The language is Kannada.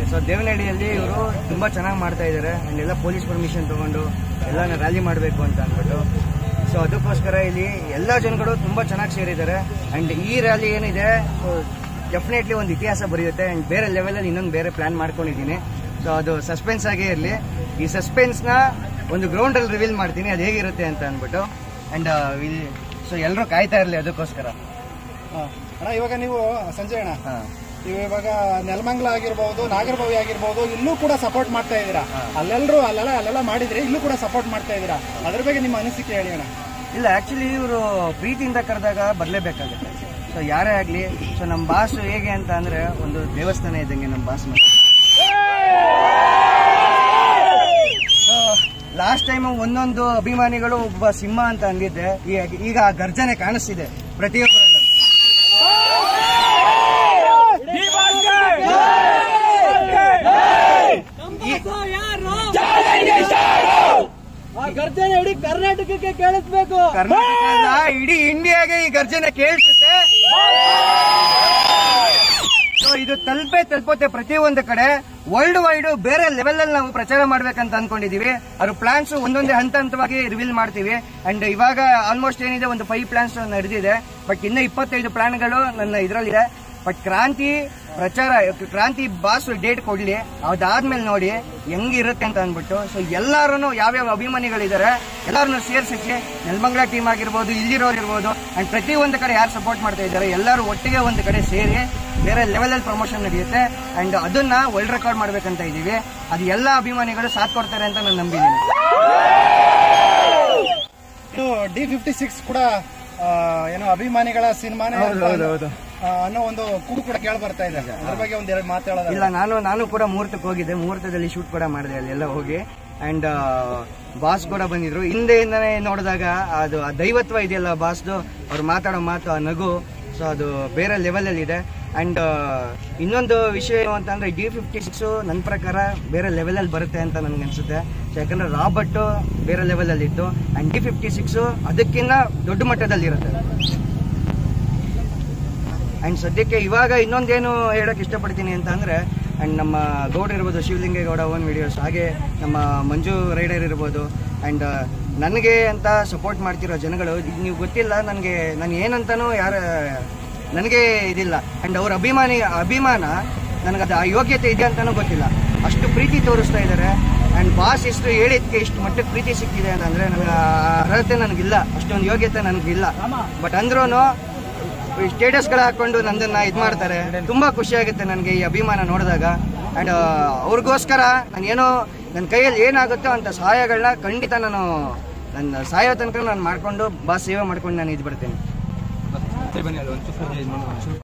ಸೊ ದೇವನಹಳ್ಳಿಯಲ್ಲಿ ಇವರು ತುಂಬಾ ಚೆನ್ನಾಗಿ ಮಾಡ್ತಾ ಇದ್ದಾರೆ. ಅಂಡ್ ಎಲ್ಲ ಪೊಲೀಸ್ ಪರ್ಮಿಷನ್ ತಗೊಂಡು ಎಲ್ಲ ರ್ಯಾಲಿ ಮಾಡಬೇಕು ಅಂತ ಅಂದ್ಬಿಟ್ಟು, ಸೊ ಅದಕ್ಕೋಸ್ಕರ ಇಲ್ಲಿ ಎಲ್ಲ ಜನಗಳು ತುಂಬಾ ಚೆನ್ನಾಗಿ ಸೇರಿದ್ದಾರೆ. ಅಂಡ್ ಈ ರ್ಯಾಲಿ ಏನಿದೆ ಸೊ ಡೆಫಿನೆಟ್ಲಿ ಒಂದು ಇತಿಹಾಸ ಬರೆಯುತ್ತೆ. ಅಂಡ್ ಬೇರೆ ಲೆವೆಲಲ್ಲಿ ಇನ್ನೊಂದು ಬೇರೆ ಪ್ಲಾನ್ ಮಾಡ್ಕೊಂಡಿದ್ದೀನಿ. ಸೊ ಅದು ಸಸ್ಪೆನ್ಸ್ ಆಗೇ ಇರಲಿ. ಈ ಸಸ್ಪೆನ್ಸ್ ನ ಒಂದು ಗ್ರೌಂಡ್ ಅಲ್ಲಿ ರಿವೀಲ್ ಮಾಡ್ತೀನಿ, ಅದು ಹೇಗಿರುತ್ತೆ ಅಂತ ಅಂದ್ಬಿಟ್ಟು. ಅಂಡ್ ಸೊ ಎಲ್ಲರೂ ಕಾಯ್ತಾ ಇರಲಿ ಅದಕ್ಕೋಸ್ಕರ. ಅಣ್ಣ ಇವಾಗ ನೀವು ಸಂಜಯ್ ಅಣ್ಣ ಇವಾಗ ನೆಲಮಂಗಲ ಆಗಿರ್ಬಹುದು, ನಾಗರಭಾವಿ ಆಗಿರ್ಬಹುದು, ಇಲ್ಲೂ ಕೂಡ ಸಪೋರ್ಟ್ ಮಾಡ್ತಾ ಇದ್ದೀರಾ. ಅಲ್ಲೆಲ್ಲ ಮಾಡಿದ್ರೆ ಇಲ್ಲೂ ಕೂಡ ಸಪೋರ್ಟ್ ಮಾಡ್ತಾ ಇದ್ದೀರಾ. ಅದ್ರ ಬಗ್ಗೆ ನಿಮ್ಮ ಅನಿಸಿಕೆ ಹೇಳಿ ಅಣ್ಣ. ಇಲ್ಲ, ಆಕ್ಚುಲಿ ಇವರು ಪ್ರೀತಿಯಿಂದ ಕರೆದಾಗ ಬರ್ಲೇಬೇಕಾಗುತ್ತೆ. ಸೊ ಯಾರೇ ಆಗ್ಲಿ, ಸೊ ನಮ್ಮ ಬಾಸು ಹೇಗೆ ಅಂತ ಅಂದ್ರೆ ಒಂದು ದೇವಸ್ಥಾನ ಇದ್ದಂಗೆ ನಮ್ಮ ಬಾಸ್. ಲಾಸ್ಟ್ ಟೈಮ್ ಒಂದೊಂದು ಅಭಿಮಾನಿಗಳು ಒಬ್ಬ ಸಿಂಹ ಅಂತ ಅಂದಿದ್ದೆ, ಈಗ ಆ ಗರ್ಜನೆ ಕಾಣಿಸ್ತಿದೆ ಪ್ರತಿಯೊಬ್ಬರಲ್ಲೂ. ಗರ್ಜನೆ ಇಡೀ ಕರ್ನಾಟಕಕ್ಕೆ ಕೇಳಿಸ್ಬೇಕು. ಕರ್ನಾಟಕ ಇಡೀ ಇಂಡಿಯಾಗೆ ಈ ಗರ್ಜನೆ ಕೇಳಿಸುತ್ತೆ. ಇದು ತಲುಪುತ್ತೆ ಪ್ರತಿಯೊಂದು ಕಡೆ, ವರ್ಲ್ಡ್ ವೈಡ್ ಬೇರೆ ಲೆವೆಲ್ ಅಲ್ಲಿ ನಾವು ಪ್ರಚಾರ ಮಾಡ್ಬೇಕಂತ ಅನ್ಕೊಂಡಿದೀವಿ. ಅವ್ರ ಪ್ಲಾನ್ಸ್ ಒಂದೊಂದೇ ಹಂತವಾಗಿ ರಿವೀಲ್ ಮಾಡ್ತೀವಿ. ಅಂಡ್ ಇವಾಗ ಆಲ್ಮೋಸ್ಟ್ ಏನಿದೆ ಒಂದು 5 ಪ್ಲಾನ್ಸ್ ನಡೆದಿದೆ. ಬಟ್ ಇನ್ನ 25 ಪ್ಲಾನ್ಗಳು ನನ್ನ ಇದರಲ್ಲಿದೆ. ಬಟ್ ಕ್ರಾಂತಿ ಬಾಸ್ ಡೇಟ್ ಕೊಡ್ಲಿ, ಅದಾದ್ಮೇಲೆ ನೋಡಿ ಹೆಂಗಿರುತ್ತೆ ಅಂತ ಅಂದ್ಬಿಟ್ಟು. ಸೊ ಎಲ್ಲಾರು ಯಾವ್ಯಾವ ಅಭಿಮಾನಿಗಳಿದ್ದಾರೆ ಎಲ್ಲಾರನ್ನು ಸೇರ್ಸಕ್ಕೆ, ನೆಲಮಂಗಲ ಟೀಮ್ ಆಗಿರ್ಬೋದು, ಇಲ್ಲಿರೋರು ಇರ್ಬೋದು, ಅಂಡ್ ಪ್ರತಿಯೊಂದು ಕಡೆ ಯಾರು ಸಪೋರ್ಟ್ ಮಾಡ್ತಾ ಇದ್ದಾರೆ ಎಲ್ಲರೂ ಒಟ್ಟಿಗೆ ಒಂದು ಕಡೆ ಸೇರಿ ಬೇರೆ ಲೆವೆಲ್ ಅಲ್ಲಿ ಪ್ರಮೋಷನ್ ನಡೆಯುತ್ತೆ. ಅಂಡ್ ಅದನ್ನ ವರ್ಲ್ಡ್ ರೆಕಾರ್ಡ್ ಮಾಡ್ಬೇಕಂತ ಇದೀವಿ. ಅದು ಎಲ್ಲ ಅಭಿಮಾನಿಗಳು ಸಾಥ್ ಕೊಡ್ತಾರೆ ಅಂತ ನಾನು ನಂಬಿದ್ದೀನಿ. D56 ಕೂಡ ಏನೋ ಅಭಿಮಾನಿಗಳ ಸಿನಿಮಾನೇ ಅನ್ನೋ ಒಂದು ಕೂಗು ಕೂಡ ಕೇಳಿ ಬರ್ತಾ ಇದೆ. ಅದ್ರ ಬಗ್ಗೆ ಒಂದೆರಡು ಮಾತಾಡೋದು. ಇಲ್ಲ, ನಾನು ಕೂಡ ಮುಹೂರ್ತಕ್ಕೆ ಹೋಗಿದ್ದೆ. ಮುಹೂರ್ತದಲ್ಲಿ ಶೂಟ್ ಕೂಡ ಮಾಡಿದೆ ಅಲ್ಲೆಲ್ಲ ಹೋಗಿ. ಅಂಡ್ ಬಾಸ್ ಕೂಡ ಬಂದಿದ್ರು. ಹಿಂದೆಯಿಂದನೇ ನೋಡಿದಾಗ ಅದು ಆ ದೈವತ್ವ ಇದೆಯಲ್ಲ ಬಾಸ್ದು, ಅವ್ರು ಮಾತಾಡೋ ಮಾತು, ಆ ನಗು, ಸೊ ಅದು ಬೇರೆ ಲೆವೆಲ್ ಅಲ್ಲಿ ಇದೆ. ಅಂಡ್ ಇನ್ನೊಂದು ವಿಷಯ ಏನು ಅಂತಂದ್ರೆ D56 ನನ್ನ ಪ್ರಕಾರ ಬೇರೆ ಲೆವೆಲ್ ಅಲ್ಲಿ ಬರುತ್ತೆ ಅಂತ ನನ್ಗೆ ಅನ್ಸುತ್ತೆ. ಯಾಕಂದ್ರೆ ರಾಬರ್ಟ್ ಬೇರೆ ಲೆವೆಲ್ ಅಲ್ಲಿ ಇತ್ತು, ಅಂಡ್ D56 ಅದಕ್ಕಿಂತ ದೊಡ್ಡ ಮಟ್ಟದಲ್ಲಿ ಇರುತ್ತೆ. ಅಂಡ್ ಸದ್ಯಕ್ಕೆ ಇವಾಗ ಇನ್ನೊಂದೇನು ಹೇಳಕ್ ಇಷ್ಟಪಡ್ತೀನಿ ಅಂತ ಅಂದ್ರೆ, ಅಂಡ್ ನಮ್ಮ ಗೌಡ ಇರ್ಬೋದು, ಶಿವಲಿಂಗೇಗೌಡ ಓನ್ ವಿಡಿಯೋಸ್, ಹಾಗೆ ನಮ್ಮ ಮಂಜು ರೈಡರ್ ಇರ್ಬೋದು, ಅಂಡ್ ನನಗೆ ಅಂತ ಸಪೋರ್ಟ್ ಮಾಡ್ತಿರೋ ಜನಗಳು, ನೀವು ಗೊತ್ತಿಲ್ಲ ನನಗೆ, ನಾನು ಏನಂತಾನು ನನಗೆ ಇದಿಲ್ಲ. ಅಂಡ್ ಅವ್ರ ಅಭಿಮಾನ ನನಗದು ಆ ಯೋಗ್ಯತೆ ಇದೆ ಅಂತಾನು ಗೊತ್ತಿಲ್ಲ. ಅಷ್ಟು ಪ್ರೀತಿ ತೋರಿಸ್ತಾ ಇದ್ದಾರೆ. ಅಂಡ್ ಬಾಸ್ ಎಷ್ಟು ಹೇಳಿದ್ಕೆ ಇಷ್ಟು ಮಟ್ಟಕ್ಕೆ ಪ್ರೀತಿ ಸಿಕ್ಕಿದೆ ಅಂತಂದ್ರೆ ನನಗೆ ಅರ್ಹತೆ ನನಗಿಲ್ಲ, ಅಷ್ಟೊಂದು ಯೋಗ್ಯತೆ ನನಗಿಲ್ಲ. ಬಟ್ ಅಂದ್ರೂ ಸ್ಟೇಟಸ್ಗಳು ಹಾಕೊಂಡು ನನ್ನನ್ನ ಇದು ಮಾಡ್ತಾರೆ. ತುಂಬಾ ಖುಷಿ ಆಗುತ್ತೆ ನನಗೆ ಈ ಅಭಿಮಾನ ನೋಡಿದಾಗ. ಅಂಡ್ ಅವ್ರಿಗೋಸ್ಕರ ನಾನೇನೋ ನನ್ನ ಕೈಯಲ್ಲಿ ಏನಾಗುತ್ತೋ ಅಂತ ಸಹಾಯಗಳನ್ನ ಖಂಡಿತ ನನ್ನ ಸಾಯೋ ತನಕ ನಾನು ಮಾಡ್ಕೊಂಡು ಬಾಸ್ ಸೇವೆ ಮಾಡ್ಕೊಂಡು ನಾನು ಇದು ಬರ್ತೀನಿ.